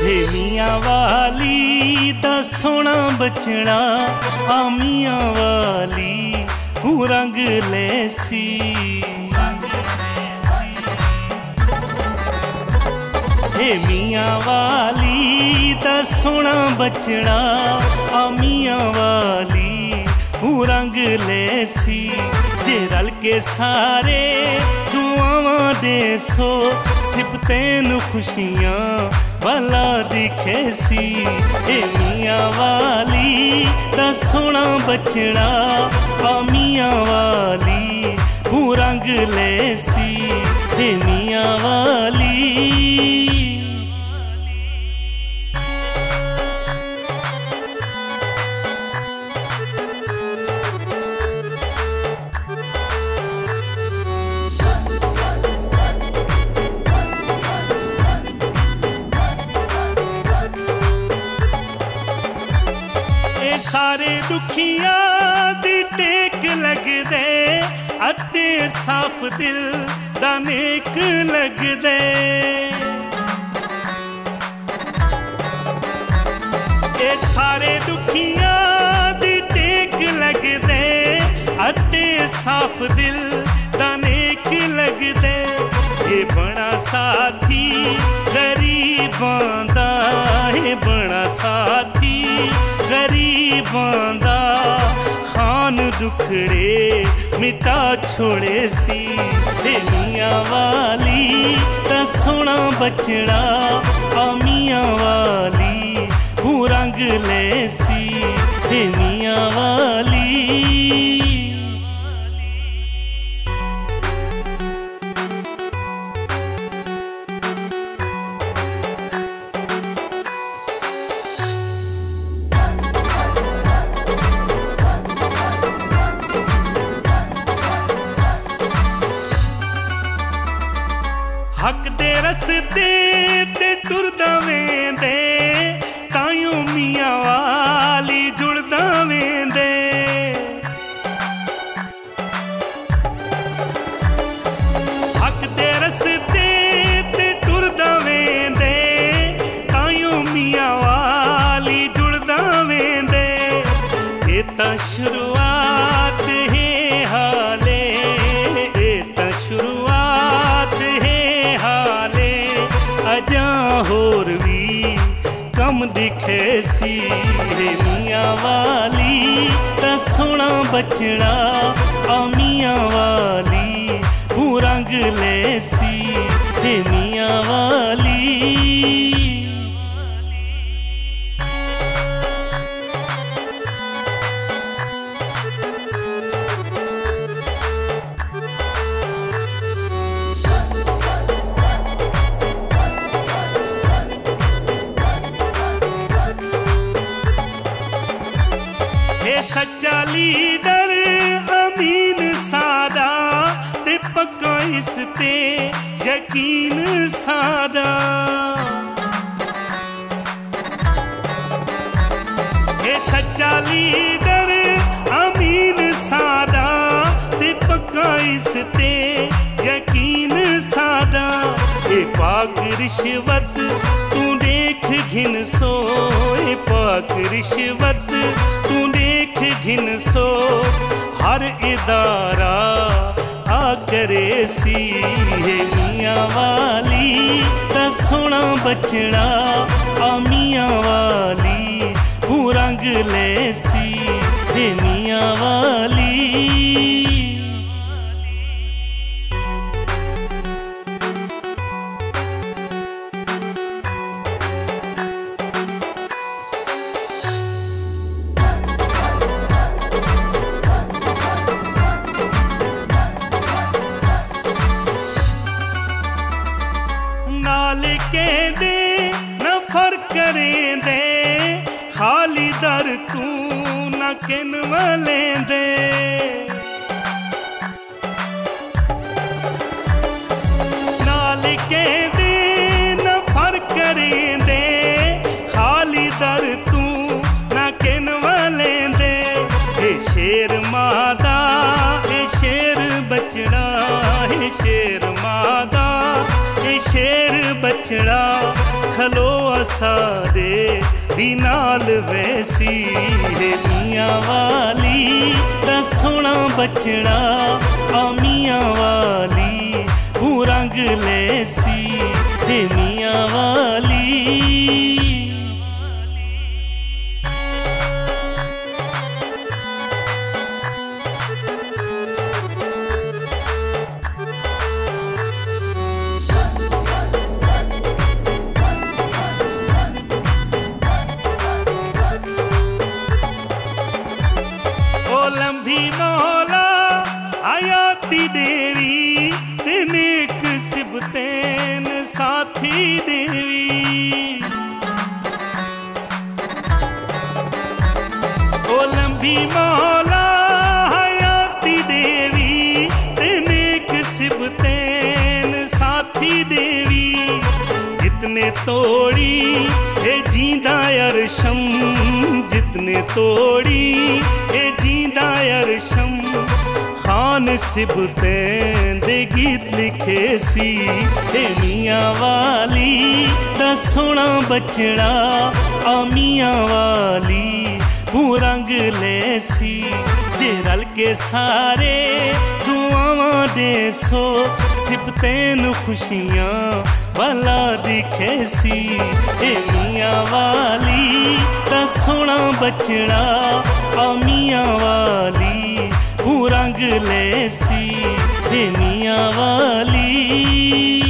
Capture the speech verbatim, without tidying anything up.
हे मियां वाली दा सोना बचना आ मियां वाली हूँ रंग लेसी। हे मियां वाली दा सोना बचना आ मियां वाली हूँ रंग लेसी। जे रल के सारे दुआवां दे सो सिफतें नूं खुशियां वाला दिखे सी। हे मियां वाली दा सोना बचना आ मियां वाली हूँ रंग लेसी। हे मियां वाली सारे दुखियां दी टेक लगदे अते साफ दिल दा नेक लगदे। ए सारे दुखियां दी टेक लगदे अते साफ दिल दा नेक लगदे। ए बड़ा साथी गरीबां दा ए बड़ा साथी गरीबां दा खान दुखड़े मिटा छोड़े सी। हे मियां वाली दा सोना बचना आ मियां वाली हूँ रंग लेसी। हे मियां वाली हक दे रस्ते ते टुरदा वेंदे तायूं मियां वाली जुड़दा वेंदे। हक दे रस्ते ते टुरदा वेंदे तायूं मियां वाली जुड़दा वेंदे। ए तां शुरुआत है हाले ए तां शुरुआत है अजां होर भी कम दिखे सी। हे मियां वाली दा सोना बचना आ मियां वाली हूँ रंग लेसी। हे मियां वाली सच्चा लीडर अमीन सादा ते पक्का इस ते यकीन सादा। ये सच्चा लीडर अमीन सादा ते पक्का इस ते यकीन सादा। ए पाक रिश्वत तू देख घिन सो ए पाक रिश्वत तू देख घिन सो हर इदारा आ करे सी। हे मियां वाली दा सोना बचना आ मियां वाली हूँ रंग लेसी। हे मियां वाली कहदे नफर करें दे खाली दर तू न किन वालें दे। नाल कहदे नफर करें दे खाली दर तू न किन वालें दे। ए शेर मादा ए शेर बचड़ा ए शेर मादा ए शेर बचड़ा खलो सारे भी नाल वैसी है मियां वाली दा सोना बचड़ा आ मियां वाली हूँ रंग लेसी है मियां वाली। लंबी मौला आयाती देवी ते नेक सिबतैन साथी देवी। ओ लंबी मौला आयाती देवी ते नेक सिबतैन साथी देवी। जितने तोड़ी हे जींदा अरशम जितने तोड़ी हे जींदा अरशम खान सिबतैन दे गीत लिखे सी हे मियां वाली दा सोना बचड़ा आ मियां वाली हूँ रंग लेसी। जे रल के सारे दुआवां दे सो सिबतैन खुशियां भला दिखे सी हे मियां वाली दा सोना बचड़ा आ मियां वाली हूँ रंग लेसी हे मियां वाली।